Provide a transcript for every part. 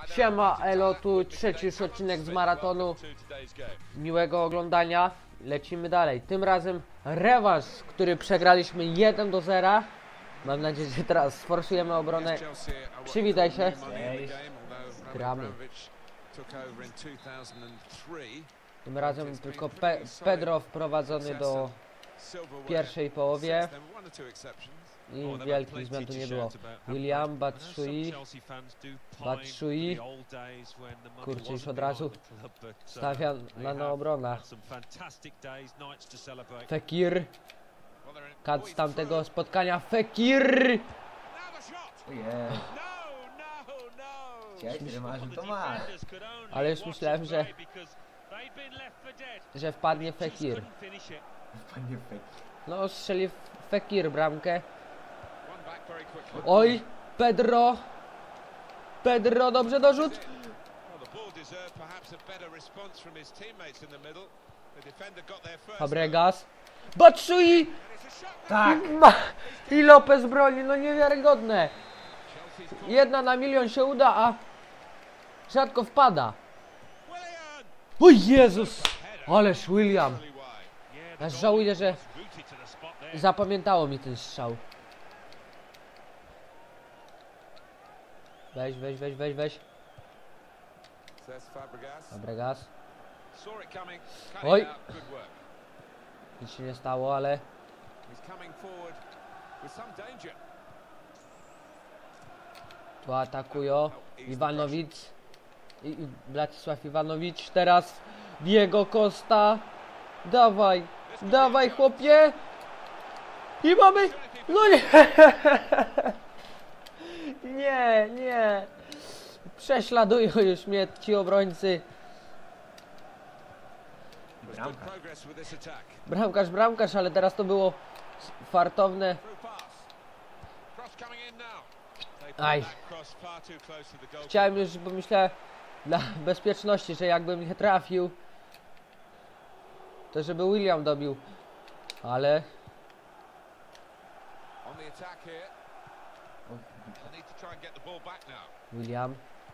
Siema, elo, tu trzeci już odcinek z maratonu. Miłego oglądania. Lecimy dalej. Tym razem rewanż, który przegraliśmy 1-0. Mam nadzieję, że teraz sforsujemy obronę. Przywitaj się. Gramy. Tym razem tylko Pedro wprowadzony do pierwszej połowie. I wielkich zmian tu nie było. William, Batshuayi. Kurczę, już od razu stawia na obronę. Fekir. Kat z tamtego spotkania. Fekir! Ale już myślałem, że wpadnie Fekir. No, strzeli Fekir bramkę. Oj, Pedro. Pedro, dobrze dorzut. Fabregas. Batshuayi. Tak. I Lopez broni, no niewiarygodne. 1 na milion się uda, a rzadko wpada. O Jezus. Ależ William. Aż żałuję, że zapamiętało mi ten strzał. Weź. Fabregas. Oj. Nic się nie stało, ale... Tu atakują. Iwanowicz. Władysław Iwanowicz. Teraz Diego Costa. Dawaj chłopie. I mamy... No nie. Nie. Prześladują już mnie ci obrońcy. Bramkarz, ale teraz to było fartowne. Aj. Chciałem już, bo myślałem dla bezpieczności, że jakbym nie trafił, to żeby William dobił. Ale... William.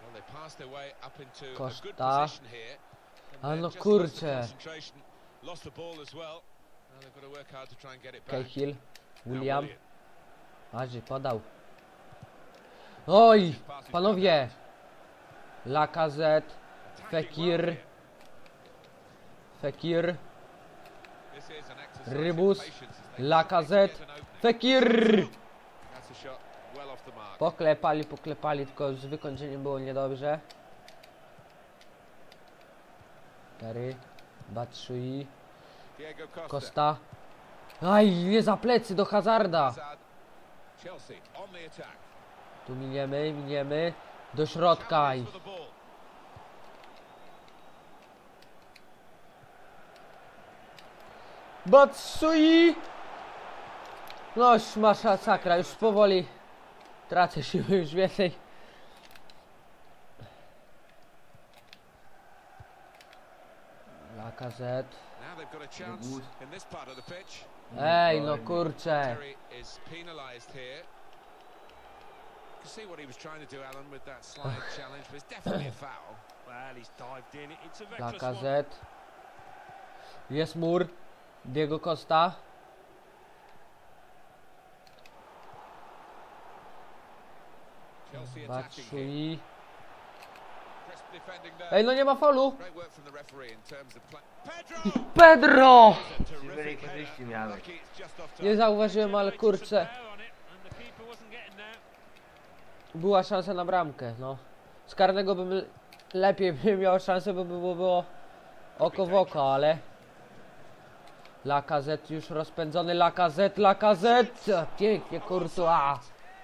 Costa. A no kurczę. Cahill. William. Aży podał. Oj, panowie. Lacazette. Fekir. Rybus. Lacazette. Fekir. Poklepali, tylko z wykończeniem było niedobrze. Terry, Batshuayi, Costa. Aj, nie za plecy do Hazarda. Tu miniemy. Do środka. Batshuayi. No, masakra, już powoli. Tracę siły już więcej. Lacazette. Ej, no kurczę. Lacazette. Jest mur. Diego Costa. Batshuayi. Ej, no nie ma faulu. Pedro! Nie zauważyłem, ale kurczę. Była szansa na bramkę, no. Z karnego bym lepiej miał szansę, bo by było oko w oko, ale... Lacazette już rozpędzony. Lacazette! Pięknie, Courtois.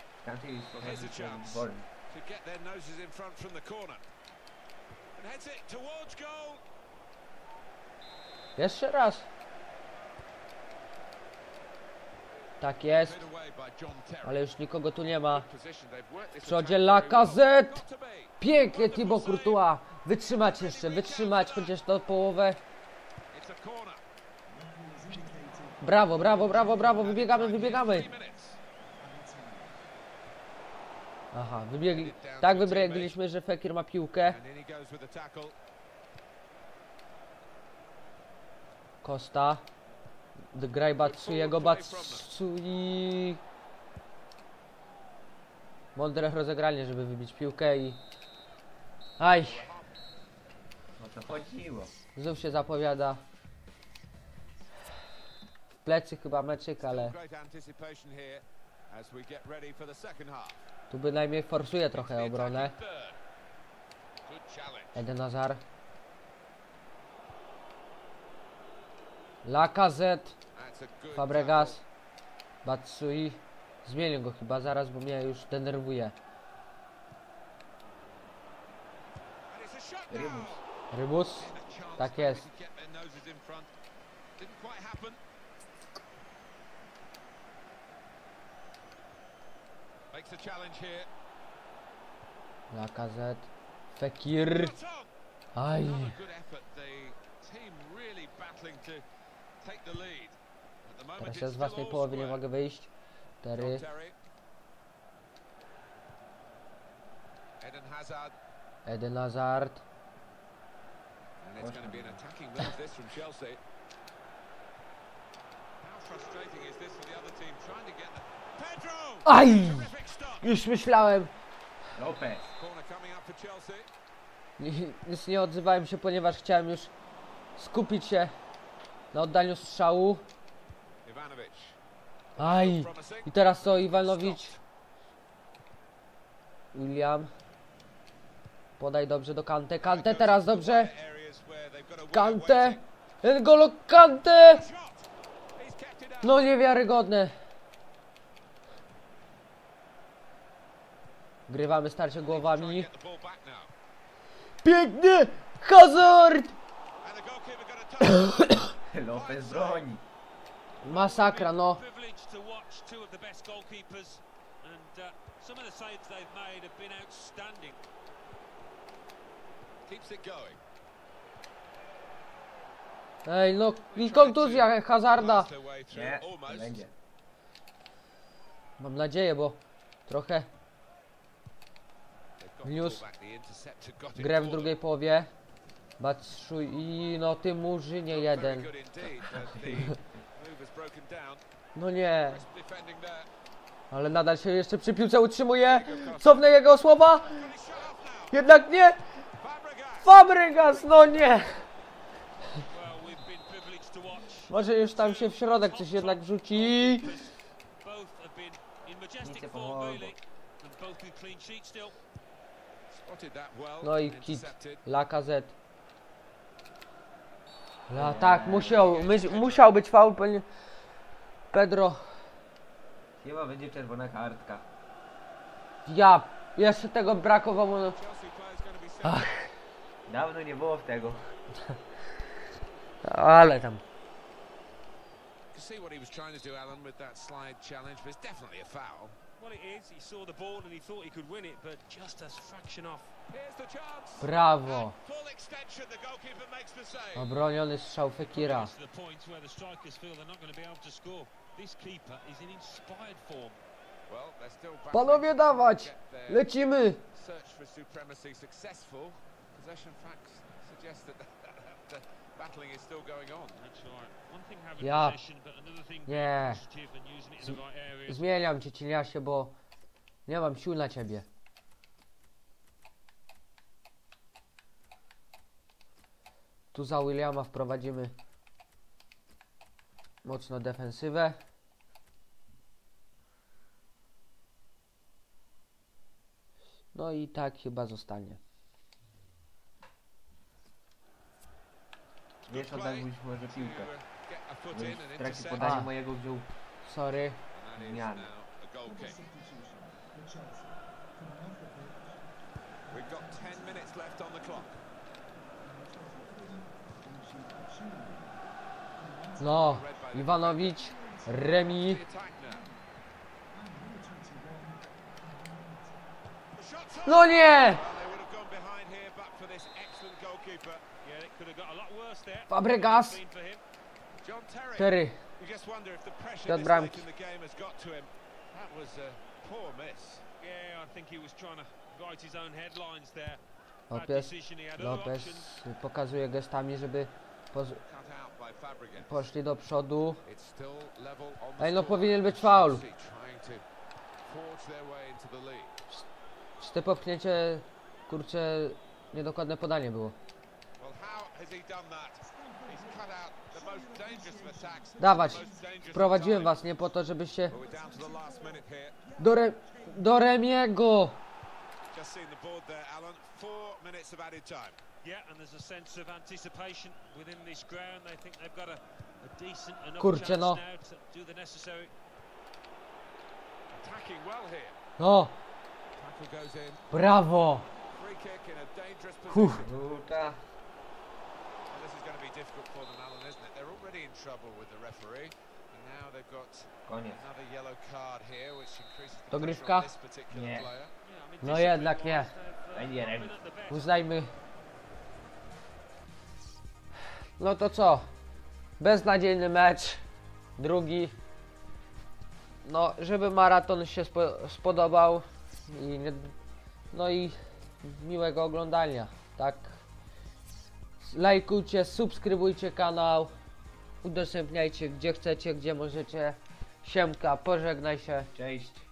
Jeszcze raz. Tak jest. Ale już nikogo tu nie ma. W przodzie Lacazette. Pięknie Thibaut Courtois. Wytrzymać chociaż to połowę. Brawo. Wybiegamy. Aha, wybiegli. Tak wybiegliśmy, że Fekir ma piłkę. Costa. Graj Batsuyego, Batsui. Mądre rozegranie, żeby wybić piłkę i... Aj! O to chodziło. Znów się zapowiada. W plecy chyba meczyk, ale... Tu bynajmniej forsuje trochę obronę. Eden Hazard. Lacazette. Fabregas. Batsui. Zmienię go chyba zaraz, bo mnie już denerwuje. Rybus. Rybus. Tak jest. Lacazette. Fekir. Aj. Teraz ja z własnej połowy nie mogę wyjść. 4. Eden Hazard. Aj! Już myślałem. Lopez. Nic nie odzywałem się, ponieważ chciałem już skupić się na oddaniu strzału. Aj! I teraz to Iwanowicz. William. Podaj dobrze do Kante. Kante teraz dobrze. Kante. N'Golo Kante. No niewiarygodne. Grywamy starcie głowami. Piękny! Hazard! Lopez broni. Masakra, no. Ej, no i kontuzja Hazarda. Nie, nie będzie. Mam nadzieję, bo trochę wniósł grę w drugiej połowie. Batshuayi, no ty murzynie jeden. No nie. Ale nadal się jeszcze przy piłce utrzymuje. Cofnę jego słowa. Jednak nie. Fabregas, no nie. Może już tam się w środek coś jednak wrzuci. Nic nie pomogło. No i kit. Lacazette. Tak, musiał być faul. Pedro. Chyba będzie czerwona kartka. Ja. Jeszcze tego brakowało. No. Ach. Dawno nie było w tego. Ale tam. See what he was trying to do, Alan, with that slide challenge, but it's definitely a foul. Well, it is. He saw the ball and he thought he could win it, but just a fraction off. Here's the chance. Brawo. Full extension, the goalkeeper makes the save. Obroniony strzał Fekira. It's the point where the strikers feel they're not going to be able to score. This keeper is in inspired form. Well, they're still battling Panowie, dawać. to get their Lecimy. search for supremacy successful. Possession facts suggest that the battling is still going on. That's right. One thing having Ja. possession, but another thing Nie. being positive and using it in the right areas. Zmieniam cię, Ciniasie, bo nie mam sił na ciebie. Tu za Williama wprowadzimy mocno defensywę. No i tak chyba zostanie. Wiesz, oddałbyś może piłkę. Get a foot Bo in już and w trakcie intercept. podania mojego wziął. Sorry. And that is Zmiany. now a goal kick. We've got 10 minutes left on the clock. No, Iwanowicz, Remi. The attack now. The shot's on. No nie! Well, they would have gone behind here, but for this excellent goalkeeper. Yeah, it could have got a lot worse there. Fabregas. Clean for him. John Terry. 4. You just wonder if the pressure Piotr this Bramki. late in the game has got to him. That was a poor miss. Yeah, Yeah, I think he was trying to write his own headlines there. Bad Lopez, decision, he had other Lopez options. pokazuje gestami, żeby Cut out by Fabregas. poszli do przodu. It's still level on the Ej, no scoreboard. powinien być faul. Chelsea trying to forge their way into the lead. Czy te popchnięcie, kurczę, niedokładne podanie było. Well, how has he done that? He's cut out the most dangerous of attacks. Dawać, the most dangerous of wprowadziłem time. was nie po to, żebyście But we're down to the last minute here. do Remiego. Just seen the board there, Alan. 4 minutes of added time. Yeah, and there's a sense of anticipation within this ground. They think they've got a decent enough Kurczę, chance no. now to do the necessary. Attacking well here. No, Tackle goes in. brawo. Free kick in a dangerous Uff. position. Żółta. Well, this is going to be difficult for them, Alan, isn't it? They're already in trouble with the referee. And now they've got Koniec. another yellow card here, which increases the Dogrywka? pressure on this particular Nie. player. Yeah, I mean, No jednak nie. discipline-wise, they've, Będzie not remis. been at the best. Uznajmy. No to co? Beznadziejny mecz. Drugi. No, żeby maraton się spodobał. No i miłego oglądania. Tak. Lajkujcie, subskrybujcie kanał. Udostępniajcie gdzie chcecie, gdzie możecie. Siemka, pożegnaj się. Cześć.